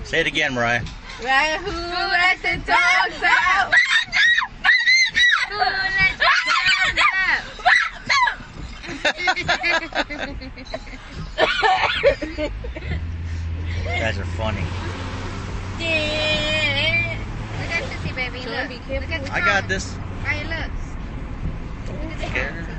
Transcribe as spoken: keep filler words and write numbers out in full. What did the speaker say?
Say it again, Mariah. Right, who let the dogs out? Who let the dogs out? You guys are funny. Yeah. Look at Sissy, baby. Look. Be careful. Look at the I got this. Right, look. Look at the